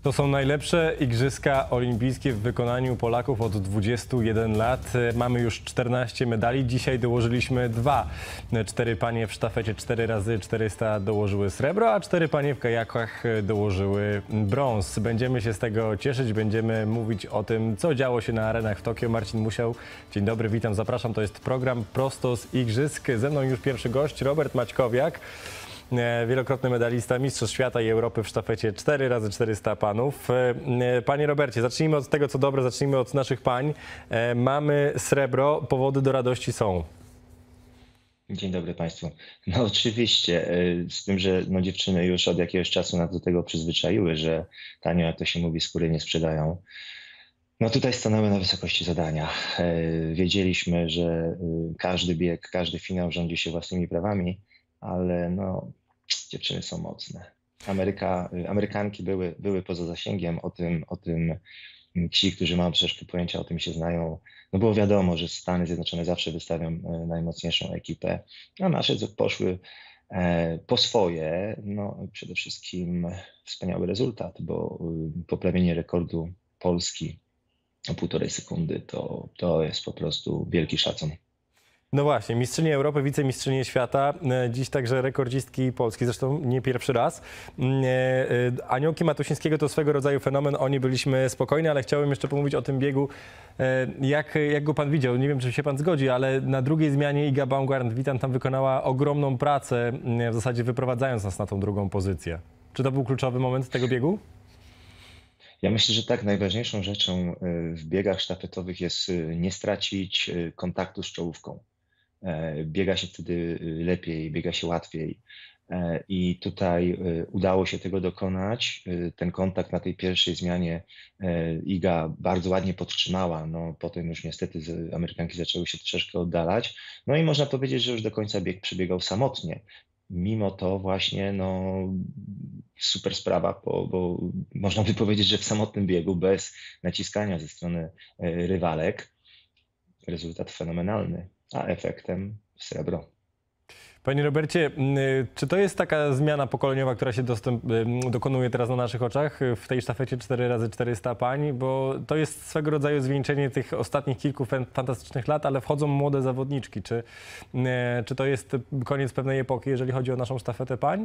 To są najlepsze Igrzyska Olimpijskie w wykonaniu Polaków od 21 lat. Mamy już 14 medali. Dzisiaj dołożyliśmy 2. 4 panie w sztafecie 4x400 dołożyły srebro, a 4 panie w kajakach dołożyły brąz. Będziemy się z tego cieszyć, będziemy mówić o tym, co działo się na arenach w Tokio. Marcin Musiał, dzień dobry, witam, zapraszam. To jest program prosto z Igrzysk. Ze mną już pierwszy gość, Robert Maćkowiak. Wielokrotny medalista, mistrz świata i Europy w sztafecie 4x400 panów. Panie Robercie, zacznijmy od tego, co dobre, zacznijmy od naszych pań. Mamy srebro, powody do radości są. Dzień dobry Państwu. No oczywiście, z tym, że dziewczyny już od jakiegoś czasu nas do tego przyzwyczaiły, że tanio, jak to się mówi, skóry nie sprzedają. No tutaj stanęły na wysokości zadania. Wiedzieliśmy, że każdy bieg, każdy finał rządzi się własnymi prawami, ale no, dziewczyny są mocne. Amerykanki były poza zasięgiem, o tym ci, którzy mają troszeczkę pojęcia o tym, się znają. No było wiadomo, że Stany Zjednoczone zawsze wystawią najmocniejszą ekipę, a nasze poszły po swoje. No przede wszystkim wspaniały rezultat, bo poprawienie rekordu Polski o 1,5 sekundy to jest po prostu wielki szacun. No właśnie, mistrzyni Europy, wicemistrzyni świata, dziś także rekordzistki Polski, zresztą nie pierwszy raz. Aniołki Matusińskiego to swego rodzaju fenomen, o nie byliśmy spokojni, ale chciałem jeszcze pomówić o tym biegu. Jak go pan widział? Nie wiem, czy się pan zgodzi, ale na drugiej zmianie Iga Baumgartner-Witan tam wykonała ogromną pracę, w zasadzie wyprowadzając nas na tą drugą pozycję. Czy to był kluczowy moment tego biegu? Ja myślę, że tak, najważniejszą rzeczą w biegach sztafetowych jest nie stracić kontaktu z czołówką. Biega się wtedy lepiej, biega się łatwiej i tutaj udało się tego dokonać. Ten kontakt na tej pierwszej zmianie Iga bardzo ładnie podtrzymała, no potem już niestety Amerykanki zaczęły się troszeczkę oddalać, no i można powiedzieć, że już do końca bieg przebiegał samotnie. Mimo to właśnie no, super sprawa, bo można by powiedzieć, że w samotnym biegu, bez naciskania ze strony rywalek, rezultat fenomenalny, a efektem srebro. Panie Robercie, czy to jest taka zmiana pokoleniowa, która się dokonuje teraz na naszych oczach w tej sztafecie 4x400 pań? Bo to jest swego rodzaju zwieńczenie tych ostatnich kilku fantastycznych lat, ale wchodzą młode zawodniczki. Czy to jest koniec pewnej epoki, jeżeli chodzi o naszą sztafetę pań?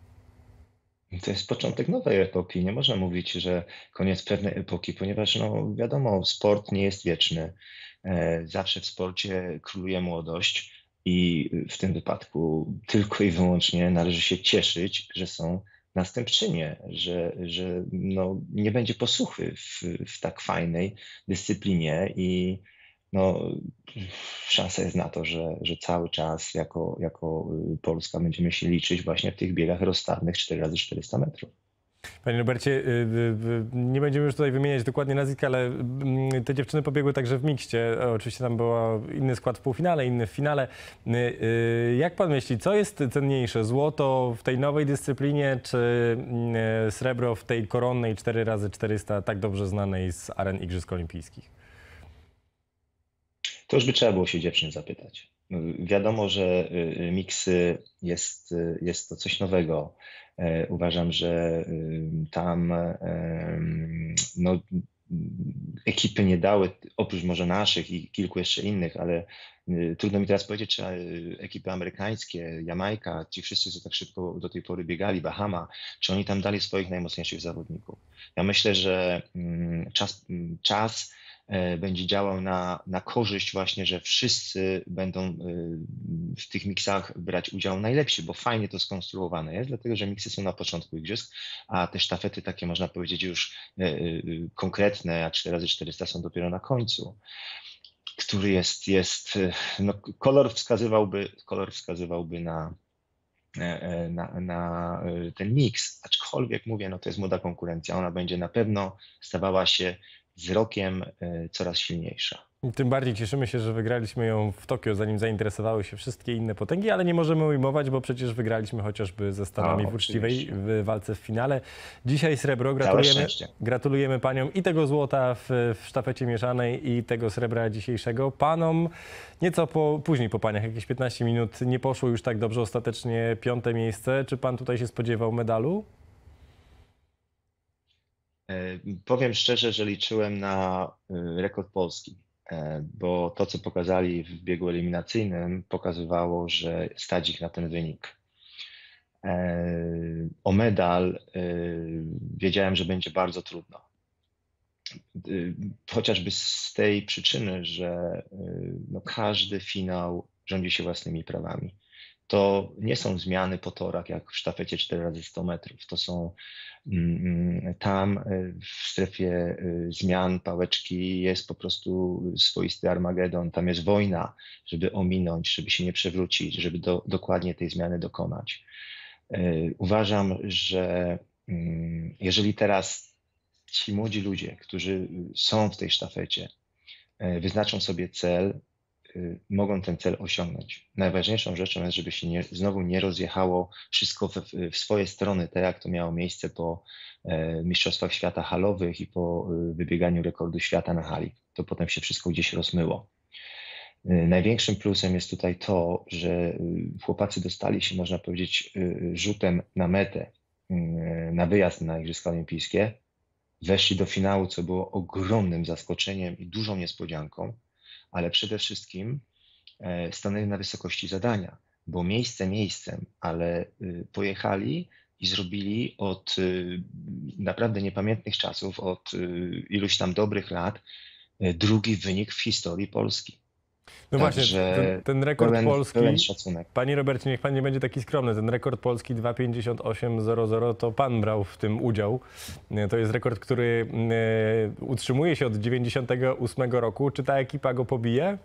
To jest początek nowej epoki. Nie można mówić, że koniec pewnej epoki, ponieważ no, wiadomo, sport nie jest wieczny. Zawsze w sporcie króluje młodość i w tym wypadku tylko i wyłącznie należy się cieszyć, że są następczynie, że no, nie będzie posłuchy w tak fajnej dyscyplinie i no, szansa jest na to, że cały czas jako Polska będziemy się liczyć właśnie w tych biegach rozstawnych 4x400 metrów. Panie Robercie, nie będziemy już tutaj wymieniać dokładnie nazwisk, ale te dziewczyny pobiegły także w mikście. Oczywiście tam był inny skład w półfinale, inny w finale. Jak pan myśli, co jest cenniejsze? Złoto w tej nowej dyscyplinie, czy srebro w tej koronnej 4x400, tak dobrze znanej z aren Igrzysk Olimpijskich? To już by trzeba było się dziewczyn zapytać. Wiadomo, że miksy jest to coś nowego. Uważam, że tam no, ekipy nie dały, oprócz może naszych i kilku jeszcze innych, ale trudno mi teraz powiedzieć, czy ekipy amerykańskie, Jamajka, ci wszyscy, co tak szybko do tej pory biegali, Bahama, czy oni tam dali swoich najmocniejszych zawodników. Ja myślę, że czas będzie działał na korzyść właśnie, że wszyscy będą w tych miksach brać udział najlepsi, bo fajnie to skonstruowane jest, dlatego że miksy są na początku igrzysk, a te sztafety takie, można powiedzieć, już konkretne, a 4x400 są dopiero na końcu, który jest no, kolor wskazywałby na ten miks, aczkolwiek mówię, no to jest młoda konkurencja, ona będzie na pewno stawała się z rokiem coraz silniejsza. Tym bardziej cieszymy się, że wygraliśmy ją w Tokio, zanim zainteresowały się wszystkie inne potęgi, ale nie możemy ujmować, bo przecież wygraliśmy chociażby ze Stanami w uczciwej walce w finale. Dzisiaj srebro. Gratulujemy paniom i tego złota w sztafecie mieszanej i tego srebra dzisiejszego. Panom nieco później po paniach, jakieś 15 minut, nie poszło już tak dobrze, ostatecznie 5. miejsce. Czy pan tutaj się spodziewał medalu? Powiem szczerze, że liczyłem na rekord Polski, bo to, co pokazali w biegu eliminacyjnym, pokazywało, że stać ich na ten wynik. O medal wiedziałem, że będzie bardzo trudno. Chociażby z tej przyczyny, że no, każdy finał rządzi się własnymi prawami. To nie są zmiany po torach, jak w sztafecie 4x100 metrów. To są tam w strefie zmian pałeczki jest po prostu swoisty Armagedon. Tam jest wojna, żeby ominąć, żeby się nie przewrócić, żeby dokładnie tej zmiany dokonać. Uważam, że jeżeli teraz ci młodzi ludzie, którzy są w tej sztafecie, wyznaczą sobie cel, mogą ten cel osiągnąć. Najważniejszą rzeczą jest, żeby się znowu nie rozjechało wszystko w swoje strony, tak jak to miało miejsce po Mistrzostwach Świata halowych i po wybieganiu rekordu świata na hali. To potem się wszystko gdzieś rozmyło. Największym plusem jest tutaj to, że chłopacy dostali się, można powiedzieć, rzutem na metę, na wyjazd na Igrzyska Olimpijskie. Weszli do finału, co było ogromnym zaskoczeniem i dużą niespodzianką, ale przede wszystkim stanęli na wysokości zadania, bo miejsce miejscem, ale pojechali i zrobili od naprawdę niepamiętnych czasów, od iluś tam dobrych lat, drugi wynik w historii Polski. No właśnie, Także ten rekord polski, pełen szacunek. panie Robercie, niech pan nie będzie taki skromny, ten rekord polski 2:58.00 to pan brał w tym udział. To jest rekord, który utrzymuje się od 98 roku. Czy ta ekipa go pobije?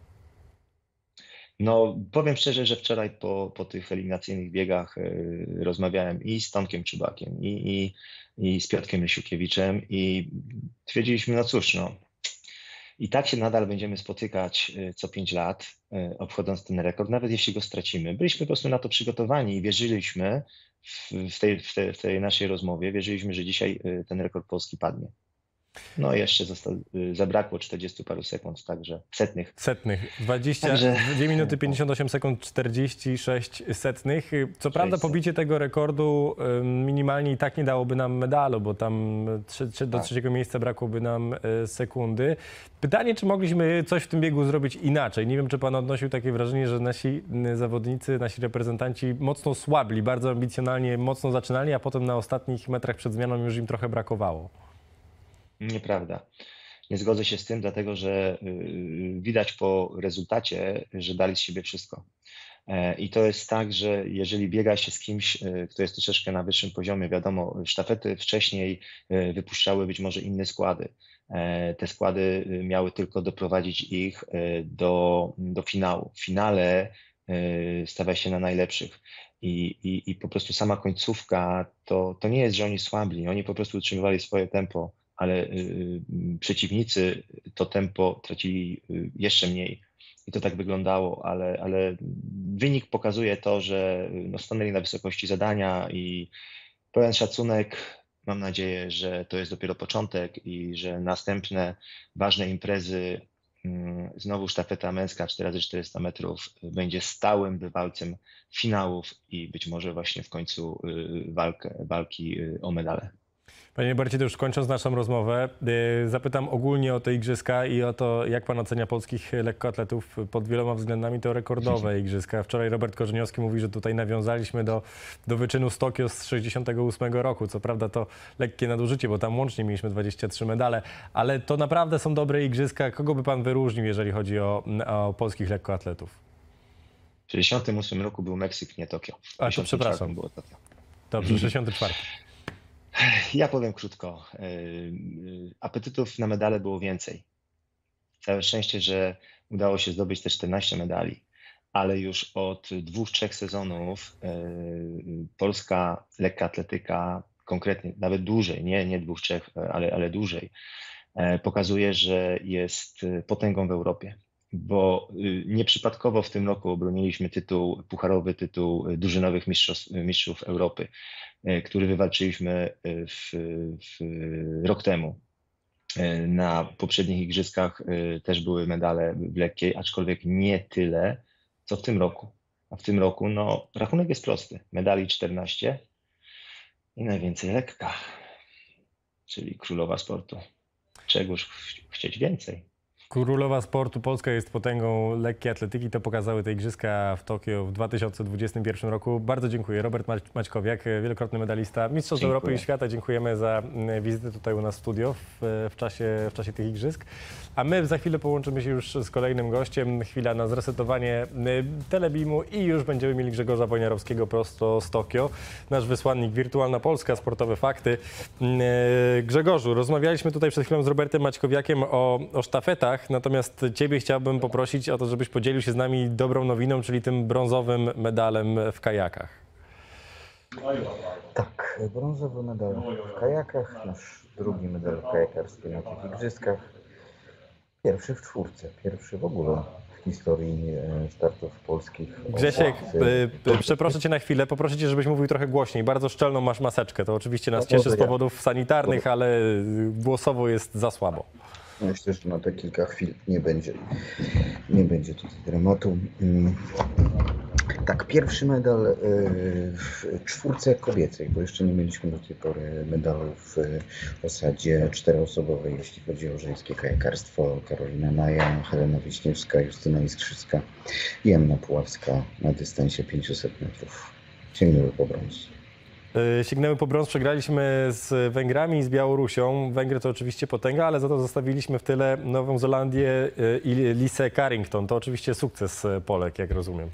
No, powiem szczerze, że wczoraj po tych eliminacyjnych biegach rozmawiałem i z Tomkiem Czubakiem, i z Piotrkiem Rysiukiewiczem i twierdziliśmy, no cóż, no, i tak się nadal będziemy spotykać co 5 lat, obchodząc ten rekord, nawet jeśli go stracimy. Byliśmy po prostu na to przygotowani i wierzyliśmy w tej naszej rozmowie, wierzyliśmy, że dzisiaj ten rekord Polski padnie. No i jeszcze zabrakło 40 paru sekund, także setnych. Setnych. 2 minuty 58 sekund 46 setnych. Co prawda pobicie tego rekordu minimalnie i tak nie dałoby nam medalu, bo tam do trzeciego miejsca brakłoby nam sekundy. Pytanie, czy mogliśmy coś w tym biegu zrobić inaczej? Nie wiem, czy pan odnosił takie wrażenie, że nasi zawodnicy, nasi reprezentanci mocno słabli, bardzo ambicjonalnie, mocno zaczynali, a potem na ostatnich metrach przed zmianą już im trochę brakowało. Nieprawda. Nie zgodzę się z tym, dlatego że widać po rezultacie, że dali z siebie wszystko. I to jest tak, że jeżeli biega się z kimś, kto jest troszeczkę na wyższym poziomie, wiadomo, sztafety wcześniej wypuszczały być może inne składy. Te składy miały tylko doprowadzić ich do finału. W finale stawia się na najlepszych. I po prostu sama końcówka to nie jest, że oni słabli, oni po prostu utrzymywali swoje tempo, ale przeciwnicy to tempo tracili jeszcze mniej. I to tak wyglądało, ale wynik pokazuje to, że no, stanęli na wysokości zadania i pełen szacunek. Mam nadzieję, że to jest dopiero początek i że następne ważne imprezy, znowu sztafeta męska 4x400 metrów, będzie stałym bywalcem finałów i być może właśnie w końcu walki o medale. Panie Robercie, to już kończąc naszą rozmowę, zapytam ogólnie o te igrzyska i o to, jak pan ocenia polskich lekkoatletów pod wieloma względami. To rekordowe igrzyska. Wczoraj Robert Korzeniowski mówi, że tutaj nawiązaliśmy do wyczynu z Tokio z 68 roku. Co prawda to lekkie nadużycie, bo tam łącznie mieliśmy 23 medale, ale to naprawdę są dobre igrzyska. Kogo by pan wyróżnił, jeżeli chodzi o polskich lekkoatletów? W 68 roku był Meksyk, nie Tokio. A to przepraszam. Było Tokio. Dobrze, 64. Ja powiem krótko. Apetytów na medale było więcej. Całe szczęście, że udało się zdobyć te 14 medali, ale już od 2-3 sezonów polska lekka atletyka, konkretnie nawet dłużej, nie 2-3, ale dłużej, pokazuje, że jest potęgą w Europie. Bo nieprzypadkowo w tym roku obroniliśmy pucharowy tytuł drużynowych mistrzów Europy, który wywalczyliśmy rok temu. Na poprzednich igrzyskach też były medale w lekkiej, aczkolwiek nie tyle, co w tym roku. A w tym roku no, rachunek jest prosty. Medali 14 i najwięcej lekka. czyli królowa sportu. Czegoż chcieć więcej? Królowa sportu, Polska jest potęgą lekkiej atletyki. To pokazały te igrzyska w Tokio w 2021 roku. Bardzo dziękuję. Robert Maćkowiak, wielokrotny medalista Mistrzostw Europy i Świata. Dziękujemy za wizytę tutaj u nas w studio w czasie tych igrzysk. A my za chwilę połączymy się już z kolejnym gościem. Chwila na zresetowanie Telebeamu i już będziemy mieli Grzegorza Wojnarowskiego prosto z Tokio. Nasz wysłannik Wirtualna Polska, sportowe fakty. Grzegorzu, rozmawialiśmy tutaj przed chwilą z Robertem Maćkowiakiem o sztafetach. Natomiast Ciebie chciałbym poprosić o to, żebyś podzielił się z nami dobrą nowiną, czyli tym brązowym medalem w kajakach. Tak, brązowy medal w kajakach, nasz drugi medal w kajakarstwie na tych igrzyskach. Pierwszy w czwórce, pierwszy w ogóle w historii startów polskich. Grzesiek, przeproszę Cię na chwilę, poproszę Cię, żebyś mówił trochę głośniej. Bardzo szczelną masz maseczkę, to oczywiście nas cieszy z powodów sanitarnych, ale głosowo jest za słabo. Myślę, że na te kilka chwil nie będzie tutaj dramatu. Tak, pierwszy medal w czwórce kobiecej, bo jeszcze nie mieliśmy do tej pory medalu w osadzie czteroosobowej, jeśli chodzi o żeńskie kajakarstwo. Karolina Naja, Helena Wiśniewska, Justyna Iskrzycka i Anna Puławska na dystansie 500 metrów. Sięgnęły po brąz. Sięgnęły po brąz, przegraliśmy z Węgrami i z Białorusią. Węgry to oczywiście potęga, ale za to zostawiliśmy w tyle Nową Zelandię i Lisę Carrington. To oczywiście sukces Polek, jak rozumiem.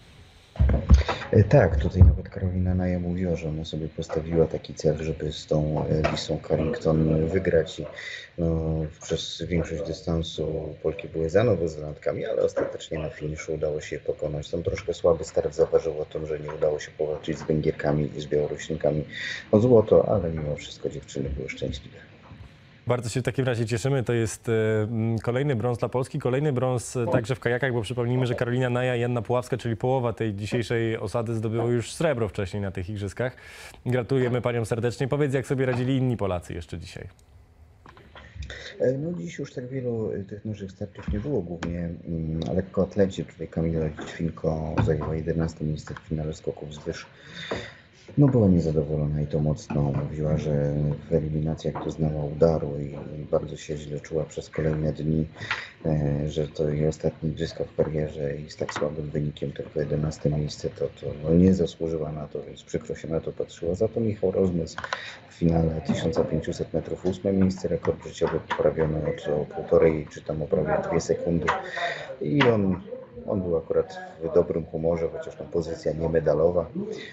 Tak, tutaj nawet Karolina Naja mówiła, że ona sobie postawiła taki cel, żeby z tą Lisą Carrington wygrać i przez większość dystansu Polki były za Nowozelandkami, ale ostatecznie na finiszu udało się je pokonać. Tam troszkę słaby start zaważył o tym, że nie udało się powalczyć z Węgierkami i z Białorusinkami o złoto, ale mimo wszystko dziewczyny były szczęśliwe. Bardzo się w takim razie cieszymy. To jest kolejny brąz dla Polski, kolejny brąz także w kajakach, bo przypomnijmy, że Karolina Naja i Anna Puławska, czyli połowa tej dzisiejszej osady, zdobyły już srebro wcześniej na tych igrzyskach. Gratulujemy paniom serdecznie. Powiedz, jak sobie radzili inni Polacy jeszcze dzisiaj. No dziś już tak wielu tych naszych startów nie było, głównie lekkoatleci. Tutaj Kamila Ćwinko zajęła 11 miejsce w finale skoków z wyż. No była niezadowolona i to mocno. Mówiła, że w eliminacjach doznała udaru i bardzo się źle czuła przez kolejne dni, że to jej ostatnie igrzyska w karierze i z tak słabym wynikiem, tylko 11 miejsce, to nie zasłużyła na to, więc przykro się na to patrzyła. Za to Michał Rozmysł w finale 1500 metrów 8 miejsce, rekord życiowy poprawiony o 1,5 czy tam o prawie 2 sekundy i on był akurat w dobrym humorze, chociaż tam pozycja niemedalowa.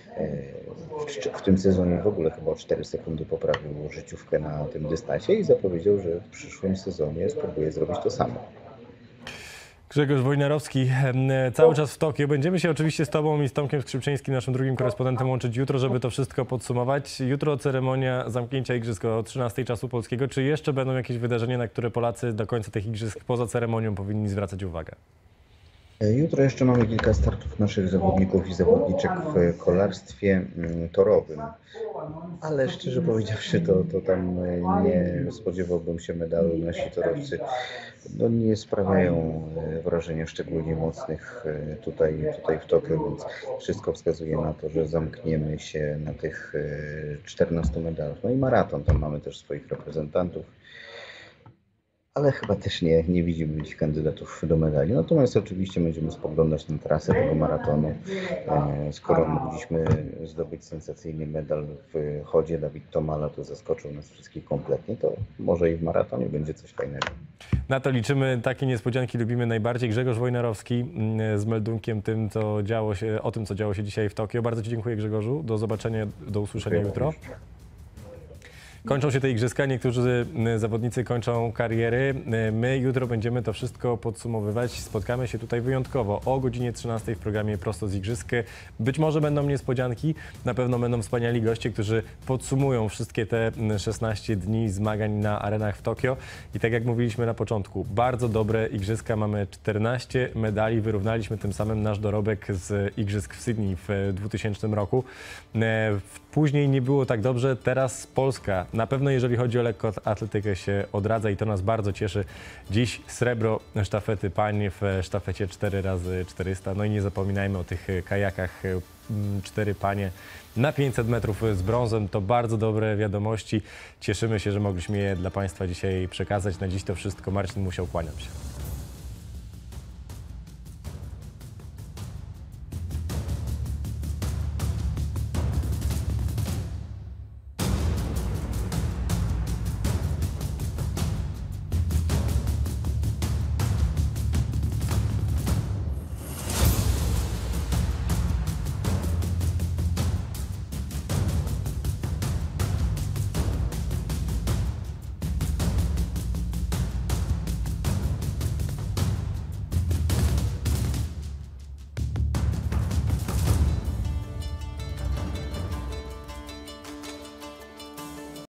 W tym sezonie w ogóle chyba o 4 sekundy poprawił życiówkę na tym dystansie i zapowiedział, że w przyszłym sezonie spróbuje zrobić to samo. Grzegorz Wojnarowski, cały czas w Tokio. Będziemy się oczywiście z Tobą i z Tomkiem Skrzypczyńskim, naszym drugim korespondentem, łączyć jutro, żeby to wszystko podsumować. Jutro ceremonia zamknięcia igrzysk o 13 czasu polskiego. Czy jeszcze będą jakieś wydarzenia, na które Polacy do końca tych igrzysk poza ceremonią powinni zwracać uwagę? Jutro jeszcze mamy kilka startów naszych zawodników i zawodniczek w kolarstwie torowym, ale szczerze powiedziawszy to tam nie spodziewałbym się medalu. Nasi torowcy nie sprawiają wrażenia szczególnie mocnych tutaj w Tokio, więc wszystko wskazuje na to, że zamkniemy się na tych 14 medalach. No i maraton, tam mamy też swoich reprezentantów. Ale chyba też nie widzimy dziś kandydatów do medali. Natomiast oczywiście będziemy spoglądać na trasę tego maratonu. Skoro mogliśmy zdobyć sensacyjny medal w chodzie, Dawid Tomala to zaskoczył nas wszystkich kompletnie, to może i w maratonie będzie coś fajnego. Na to liczymy, takie niespodzianki lubimy najbardziej. Grzegorz Wojnarowski z meldunkiem o tym, co działo się dzisiaj w Tokio. Bardzo Ci dziękuję, Grzegorzu. Do zobaczenia, do usłyszenia jutro. Kończą się te igrzyska, niektórzy zawodnicy kończą kariery. My jutro będziemy to wszystko podsumowywać. Spotkamy się tutaj wyjątkowo o godzinie 13 w programie Prosto z Igrzysk. Być może będą niespodzianki, na pewno będą wspaniali goście, którzy podsumują wszystkie te 16 dni zmagań na arenach w Tokio. I tak jak mówiliśmy na początku, bardzo dobre igrzyska. Mamy 14 medali, wyrównaliśmy tym samym nasz dorobek z igrzysk w Sydney w 2000 roku. później nie było tak dobrze. Teraz Polska na pewno, jeżeli chodzi o lekkoatletykę, się odradza i to nas bardzo cieszy. Dziś srebro sztafety pań w sztafecie 4x400. No i nie zapominajmy o tych kajakach, 4 panie na 500 metrów z brązem. To bardzo dobre wiadomości. Cieszymy się, że mogliśmy je dla Państwa dzisiaj przekazać. Na dziś to wszystko. Marcin Musiał, kłaniam się.